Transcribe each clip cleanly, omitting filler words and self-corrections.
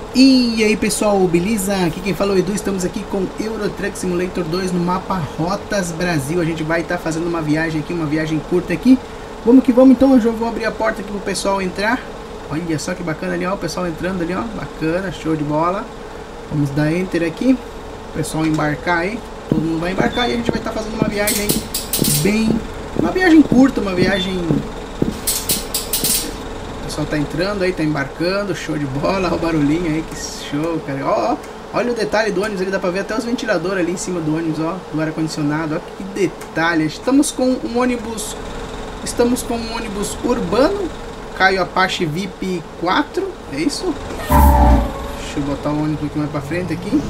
E aí pessoal, beleza? Aqui quem fala é o Edu, estamos aqui com Euro Truck Simulator 2 no mapa Rotas Brasil. A gente vai estar fazendo uma viagem aqui, uma viagem curta aqui. Vamos que vamos então, eu já vou abrir a porta aqui pro pessoal entrar. Olha só que bacana ali, ó, o pessoal entrando ali, ó, bacana, show de bola. Vamos dar Enter aqui, o pessoal embarcar aí, todo mundo vai embarcar e a gente vai estar fazendo uma viagem aí, uma viagem curta, uma viagem... O pessoal tá entrando aí, tá embarcando, show de bola, olha o barulhinho aí, que show, cara. Ó, olha o detalhe do ônibus, ele dá pra ver até os ventiladores ali em cima do ônibus, ó, do ar-condicionado, ó, que detalhe. Estamos com um ônibus urbano, Caio Apache VIP 4, é isso? Deixa eu botar o ônibus aqui mais pra frente aqui.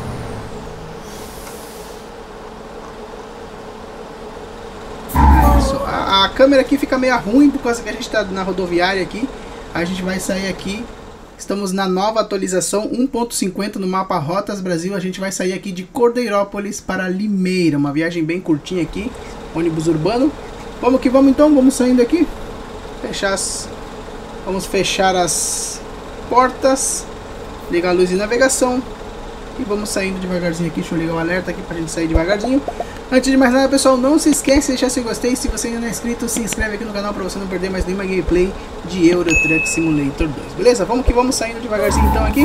A câmera aqui fica meio ruim por causa que a gente está na rodoviária aqui. A gente vai sair aqui. Estamos na nova atualização 1.50 no mapa Rotas Brasil. A gente vai sair aqui de Cordeirópolis para Limeira. Uma viagem bem curtinha aqui. Ônibus urbano. Vamos que vamos então. Vamos saindo aqui. Vamos fechar as portas. Ligar a luz de navegação. E vamos saindo devagarzinho aqui. Deixa eu ligar o alerta aqui para a gente sair devagarzinho. Antes de mais nada, pessoal, não se esquece de deixar seu gostei. Se você ainda não é inscrito, se inscreve aqui no canal para você não perder mais nenhuma gameplay de Euro Truck Simulator 2. Beleza? Vamos que vamos saindo devagarzinho então aqui.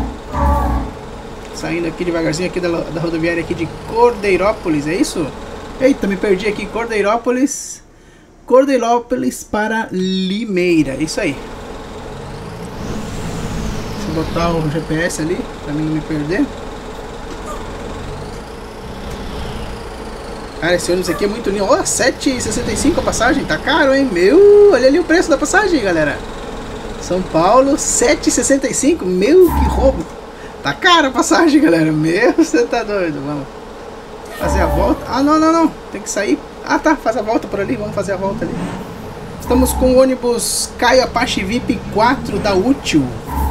Saindo aqui devagarzinho aqui da rodoviária aqui de Cordeirópolis, é isso? Eita, me perdi aqui. Cordeirópolis para Limeira, isso aí. Deixa eu botar o GPS ali para mim não me perder. Cara, esse ônibus aqui é muito lindo. Ó, 7,65 a passagem. Tá caro, hein? Meu, olha ali o preço da passagem, galera. São Paulo, 7,65. Meu, que roubo. Tá caro a passagem, galera. Meu, você tá doido. Vamos fazer a volta. Ah, não. Tem que sair. Ah, tá. Faz a volta por ali. Vamos fazer a volta ali. Estamos com o ônibus Caio Apache VIP 4 da Útil.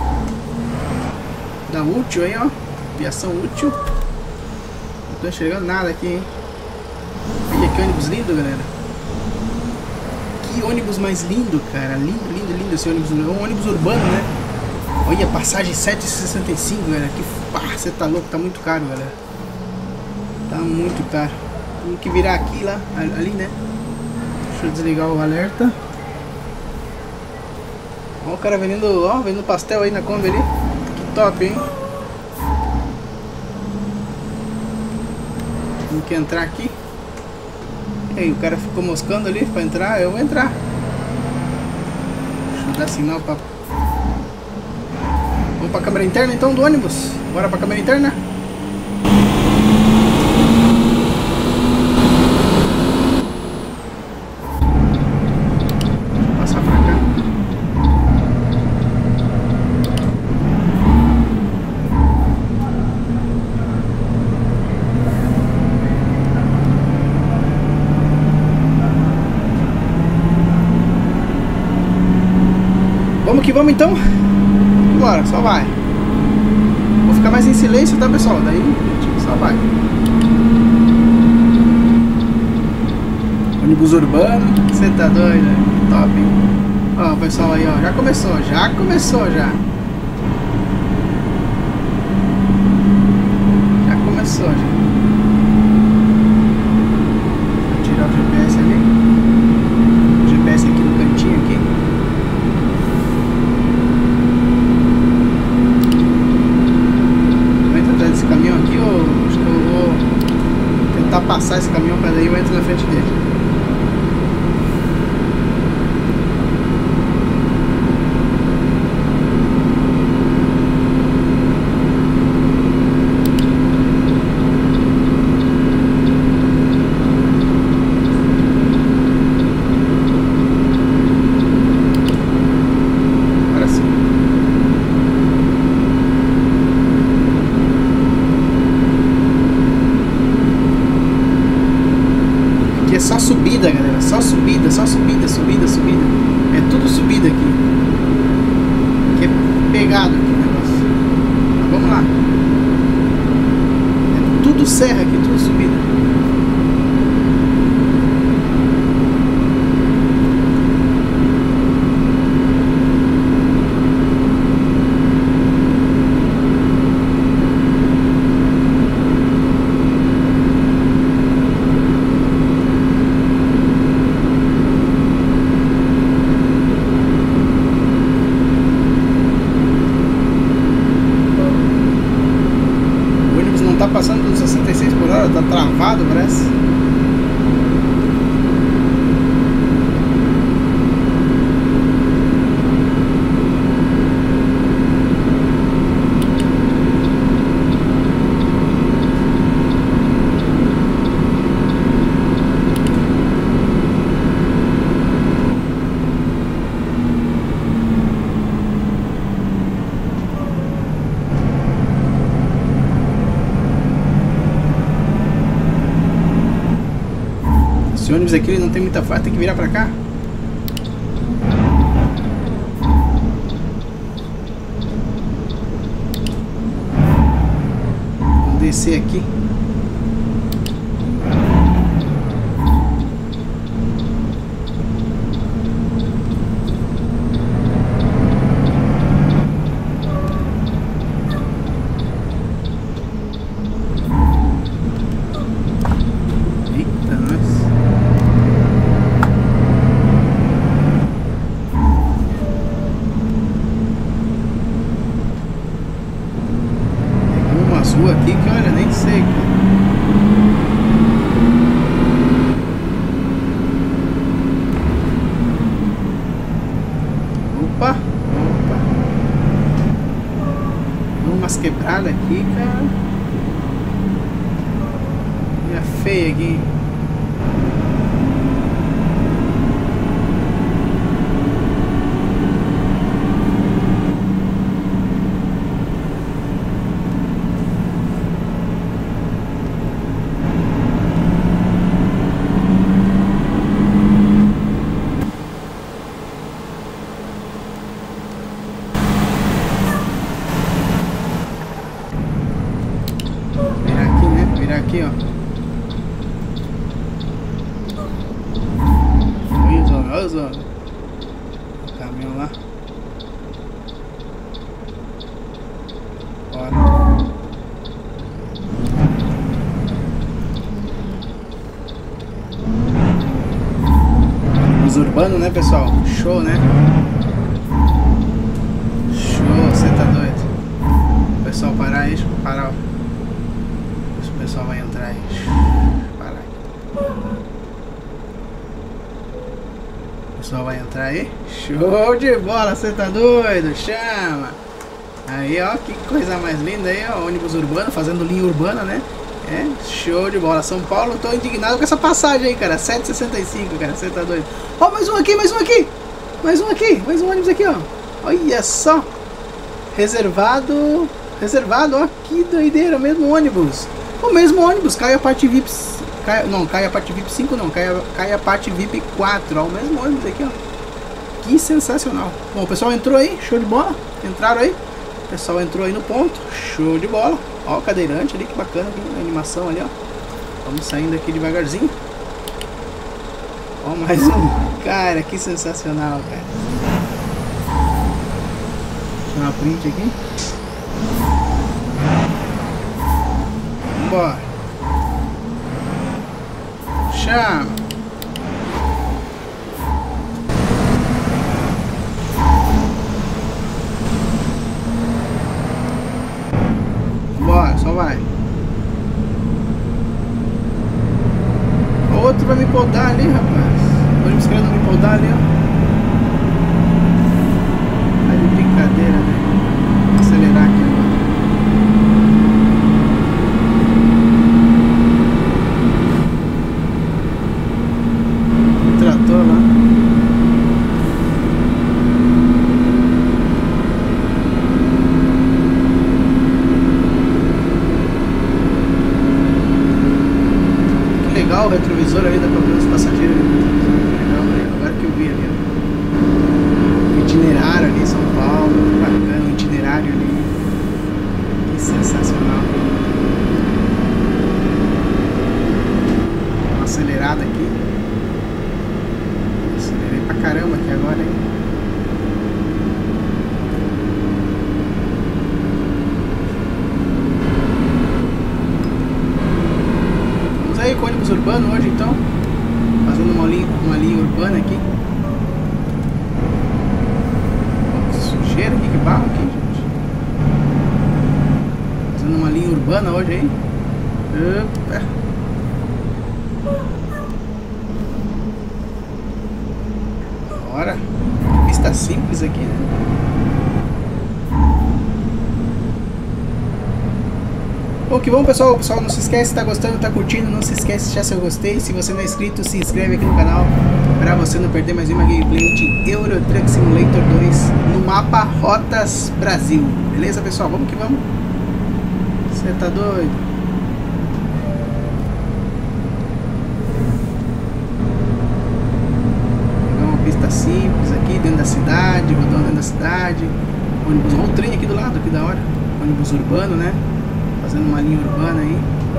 Da Útil aí, ó. Aviação Útil. Não tô enxergando nada aqui, hein? Olha que ônibus lindo, galera. Que ônibus mais lindo, cara. Lindo esse ônibus. É um ônibus urbano, né? Olha, passagem 7,65, galera. Que você tá louco, tá muito caro, galera. Tá muito caro. Tem que virar aqui, lá, ali, né? Deixa eu desligar o alerta. Ó o cara vendendo pastel aí na Kombi ali. Que top, hein? Tem que entrar aqui. Aí o cara ficou moscando ali pra entrar, eu vou entrar. Deixa eu dar sinal pra... Vamos pra câmera interna então do ônibus. Bora pra câmera interna. Vou passar pra cá. Vamos que vamos então. Bora, só vai. Vou ficar mais em silêncio, tá, pessoal? Daí só vai. Ônibus urbano. Você tá doido? Top, hein? Ó, o pessoal aí, ó. Já começou já. Já começou já. Vou tirar o GPS ali. O GPS aqui no cantinho aqui. Esse caminhão aqui, acho que eu vou tentar passar esse caminhão para daí eu entro na frente dele. Só subida, galera, só subida. É tudo subida aqui. Aqui é pegado aqui o negócio. Mas vamos lá. É tudo serra aqui, tudo subida. travado, parece. Esse ônibus aqui ele não tem muita faixa, tem que virar pra cá. Vamos descer aqui. Rua aqui que olha, nem sei, cara. Opa, opa. Umas quebradas aqui, cara. E a feia aqui. Aqui, ó. Olha os homens. O caminhão lá. Bora. Os urbanos, né, pessoal? Show, né? Show, você tá doido. O pessoal parar aí, deixa eu parar, ó. O pessoal vai entrar aí. Para aí. O pessoal vai entrar aí. Show de bola, você tá doido? Chama! Aí, ó, que coisa mais linda aí, ó. Ônibus urbano, fazendo linha urbana, né? É, show de bola. São Paulo, tô indignado com essa passagem aí, cara. 7,65, cara, você tá doido? Ó, mais um aqui, mais um aqui! Mais um aqui, mais um ônibus aqui, ó. Olha só! Reservado, ó. Que doideira, mesmo ônibus. O mesmo ônibus, cai a parte VIP. Cai a parte VIP 5 não, cai a parte VIP 4, ó. O mesmo ônibus aqui, ó. Que sensacional. Bom, o pessoal entrou aí, show de bola. Entraram aí. O pessoal entrou aí no ponto, show de bola. Ó o cadeirante ali, que bacana aqui, a animação ali, ó. Vamos saindo aqui devagarzinho. Ó, mais um. Cara, que sensacional, cara. Deixa eu dar uma print aqui. Bora. Chama. Bora, só vai. Outro vai me podar ali, rapaz. Hoje os caras não me podar ali, ó. Tá de brincadeira, né? Vou acelerar aqui agora. O retrovisor ali, dá pra ver os passageiros ali. Legal, agora que eu vi ali, ó. O itinerário ali, São Paulo, bacana, o itinerário ali. Que sensacional. Uma acelerada aqui. Acelerei pra caramba aqui agora, hein. Aí com ônibus urbano hoje, então fazendo uma linha urbana aqui. Que sujeira aqui, que barro aqui, gente. Fazendo uma linha urbana hoje aí. Opa. Bora. Pista simples aqui, né? Bom, que bom, pessoal. Pessoal, não se esquece, se tá gostando, tá curtindo, não se esquece de deixar seu gostei. Se você não é inscrito, se inscreve aqui no canal para você não perder mais uma gameplay de Euro Truck Simulator 2 no mapa Rotas Brasil. Beleza, pessoal? Vamos que vamos. Você tá doido? Pegar uma pista simples aqui dentro da cidade, rodando dentro da cidade. Ônibus, olha o trem aqui do lado, que da hora. Ônibus urbano, né? Fazendo uma linha urbana aí.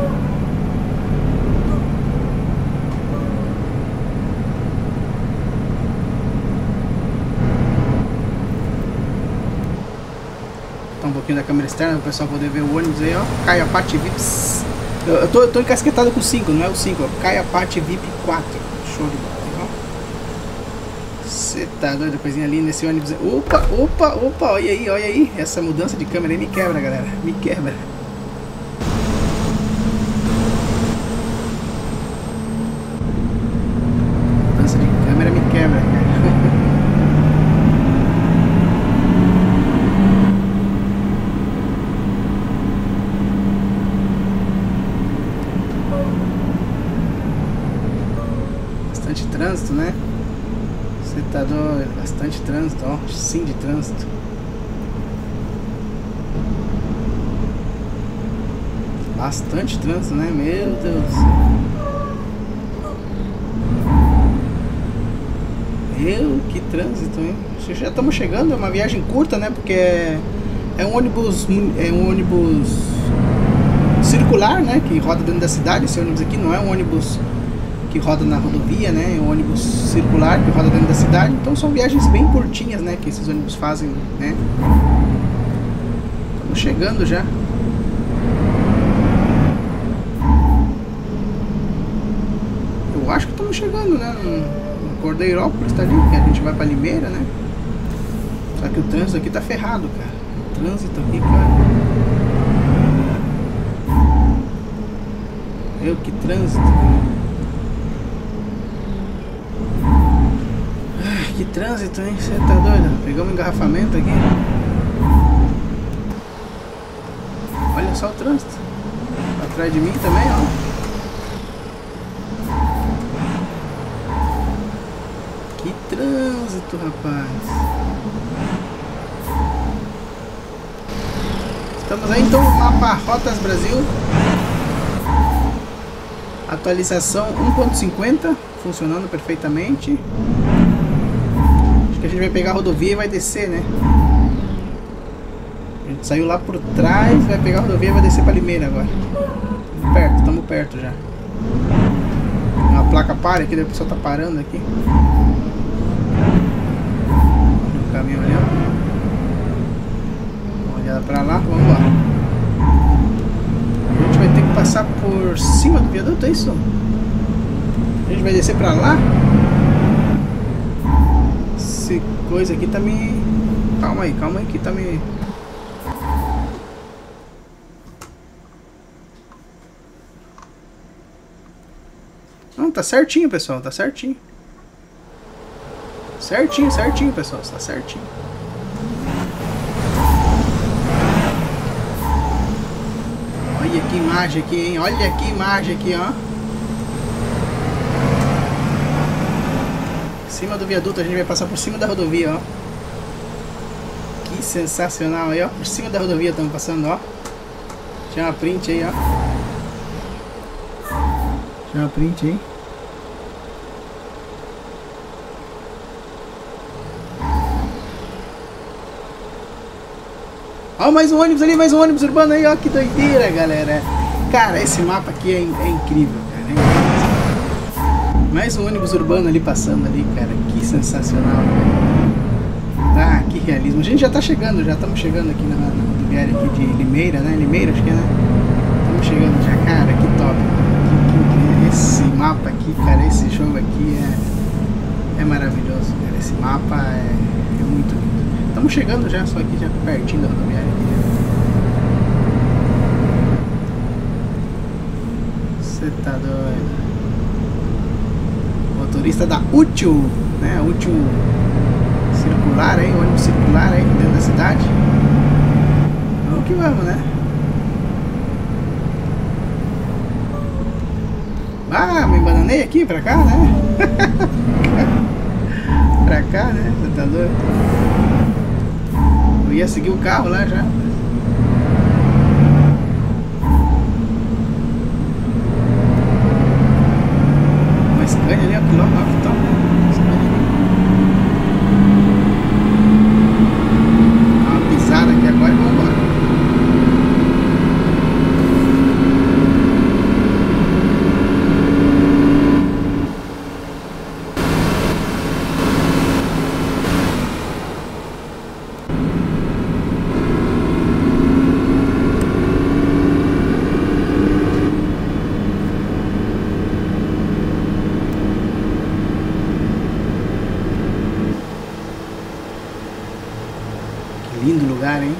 Tá um pouquinho da câmera externa para o pessoal poder ver o ônibus aí, ó. Caia Parte VIP. Eu tô encasquetado com o 5, não é o 5, ó. Caia Parte VIP 4. Show de bola, ó. Você tá doido, coisinha linda esse ônibus. Opa, olha aí. Essa mudança de câmera aí me quebra, galera. Me quebra. Bastante trânsito, né? Você tá doido, bastante trânsito, ó. Sim, de trânsito. Bastante trânsito, né? Meu Deus. Meu, que trânsito, hein? Já estamos chegando, é uma viagem curta, né? Porque é um ônibus circular, né? Que roda dentro da cidade. Esse ônibus aqui não é um ônibus que roda na rodovia, né? É um ônibus circular que roda dentro da cidade. Então são viagens bem curtinhas, né? Que esses ônibus fazem, né? Estamos chegando já. Eu acho que estamos chegando, né? No Cordeirópolis tá ali, que a gente vai pra Limeira, né? Só que o trânsito aqui tá ferrado, cara. O trânsito aqui, cara. Meu, que trânsito. Que trânsito, hein? Você tá doido? Pegamos um engarrafamento aqui. Olha só o trânsito. Atrás de mim também, ó. Que trânsito, rapaz. Estamos aí então no mapa Rotas Brasil. Atualização 1.50, funcionando perfeitamente. Acho que a gente vai pegar a rodovia e vai descer, né? A gente saiu lá por trás, vai pegar a rodovia e vai descer para Limeira agora. Estamos perto já. Uma placa para aqui, o pessoal tá parando aqui. Olha o caminhão ali, ó. Uma olhada pra lá, vamos lá. A gente vai ter que passar por cima do viaduto, é isso? A gente vai descer pra lá. Essa coisa aqui tá me... Calma aí que tá me... Não, tá certinho, pessoal, tá certinho. Certinho, pessoal, tá certinho. Olha que imagem aqui, hein? Olha que imagem aqui, ó. Em cima do viaduto, a gente vai passar por cima da rodovia, ó. Que sensacional aí, ó. Por cima da rodovia estamos passando, ó. Tinha uma print aí, ó. Tinha uma print aí. Ó, mais um ônibus ali, mais um ônibus urbano aí, ó. Que doideira, galera. Cara, esse mapa aqui é incrível, cara. É incrível. Mais um ônibus urbano ali passando ali, cara. Que sensacional. Ah, que realismo. A gente já tá chegando, já estamos chegando aqui na rodoviária aqui de Limeira, né? Limeira, acho que é, né? Estamos chegando já, cara. Que top. Esse mapa aqui, cara, esse jogo aqui é maravilhoso, cara. Esse mapa é muito lindo. Estamos chegando já, só aqui já pertinho da rodoviária aqui. Você tá doido. motorista da Útil, né? Útil circular aí, ônibus circular aí dentro da cidade. Vamos que vamos, né? Ah, me embananei aqui pra cá, né? Pra cá, né? Você tá doido? Eu ia seguir o carro lá já. Uma Scania ali, ó, quilômetro top, né? Dá uma pisada aqui agora e vamos embora. Lindo lugar, hein?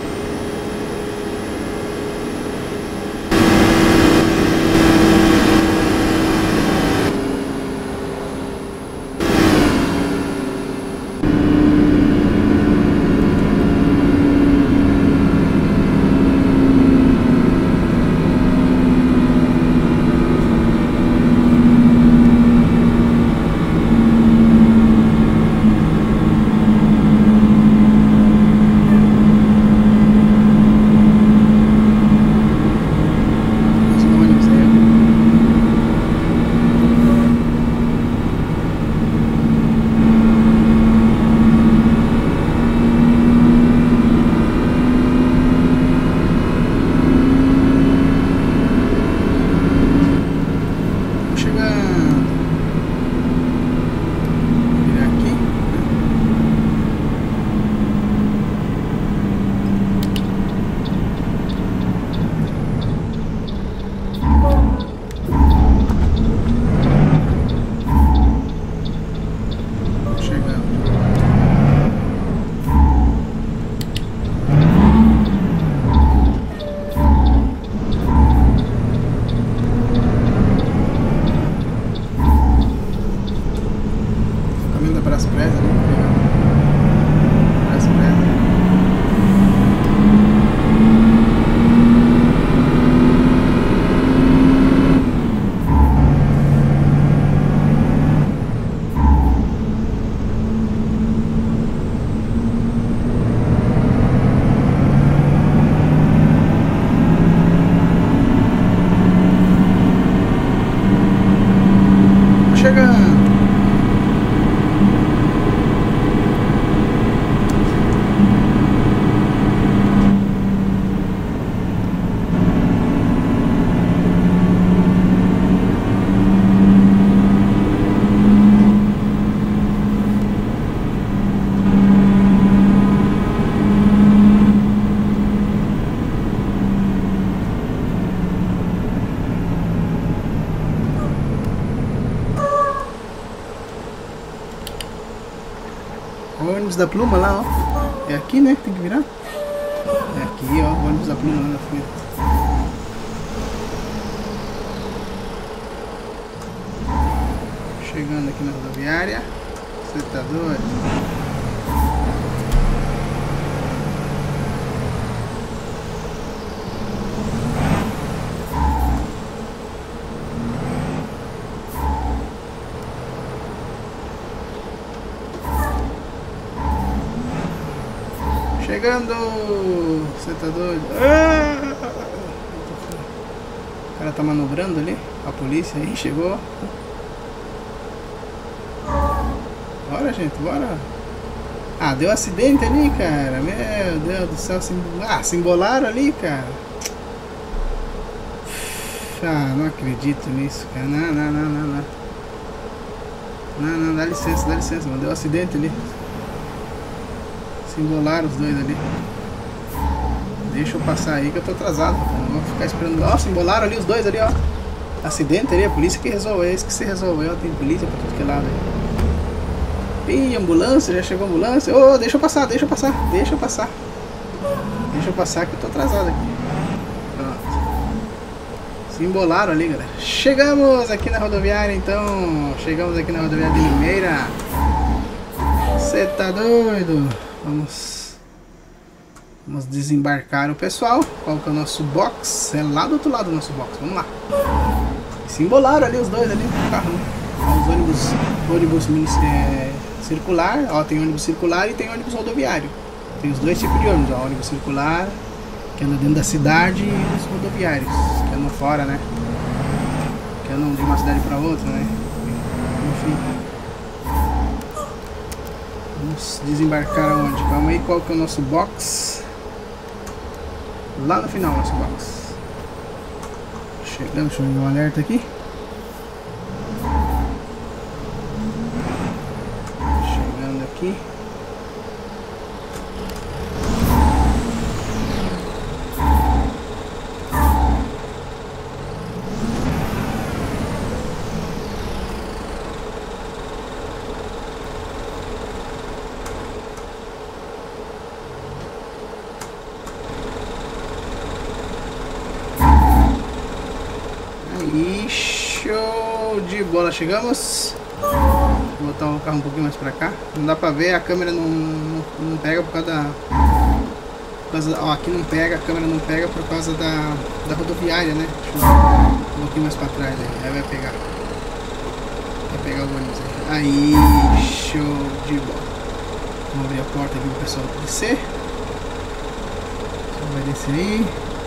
O ônibus da Pluma lá, ó. É aqui, né? Tem que virar. É aqui, ó. O ônibus da Pluma lá na frente. Chegando aqui na rodoviária. Você tá doido? Chegando! Você tá doido? O cara tá manobrando ali. A polícia aí chegou. Bora, gente, bora. Ah, deu acidente ali, cara. Meu Deus do céu. Se embolaram ali, cara. Ah, não acredito nisso, cara. Não. Não, dá licença, mano. Deu acidente ali. Se embolaram os dois ali. Deixa eu passar aí que eu tô atrasado. Não vou ficar esperando. Ó, se embolaram ali os dois ali, ó. Acidente ali, a polícia que resolveu. É isso que se resolveu. Tem polícia pra tudo que é lado aí. Ih, ambulância, já chegou a ambulância. Ô, deixa eu passar. Deixa eu passar que eu tô atrasado aqui. Pronto. Se embolaram ali, galera. Chegamos aqui na rodoviária, então. Chegamos aqui na rodoviária de Limeira. Você tá doido? Vamos desembarcar o pessoal. Qual que é o nosso box? É lá do outro lado do nosso box. Vamos lá. Se embolaram ali os dois ali no carro, né? Os ônibus circular. Ó, tem ônibus circular e tem ônibus rodoviário. Tem os dois tipos de ônibus. Ó, ônibus circular, que anda dentro da cidade, e os rodoviários, que andam fora, né? Que andam de uma cidade para outra, né? Enfim. Vamos desembarcar aonde? Calma aí, qual que é o nosso box? Lá no final, nosso box. Chegando, deixa eu ver um alerta aqui. Chegando aqui. E show de bola, chegamos. Vou botar o carro um pouquinho mais pra cá. Não dá pra ver, a câmera não pega por causa da... Ó, aqui não pega, a câmera não pega por causa da rodoviária, né? Deixa eu um pouquinho mais pra trás aí vai pegar. Vai pegar o ônibus aí. Aí, show de bola. Vamos abrir a porta aqui pro pessoal descer. Só vai descer aí.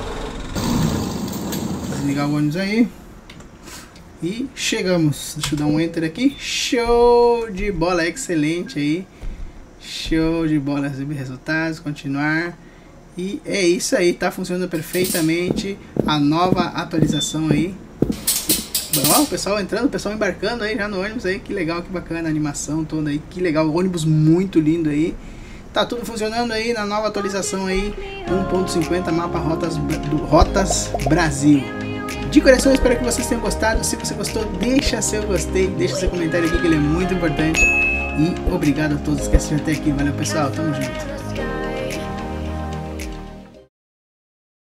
Desligar o ônibus aí. E chegamos. Deixa eu dar um enter aqui. Show de bola, excelente aí. Show de bola, exibir resultados, continuar. E é isso aí, tá funcionando perfeitamente a nova atualização aí. Ó, o pessoal entrando, o pessoal embarcando aí já no ônibus aí. Que legal, que bacana a animação toda aí. Que legal, o ônibus muito lindo aí. Tá tudo funcionando aí na nova atualização aí 1.50 mapa Rotas Brasil. De coração, eu espero que vocês tenham gostado. Se você gostou, deixa seu gostei, deixa seu comentário aqui que ele é muito importante. E obrigado a todos que assistiram até aqui. Valeu, pessoal, tamo junto.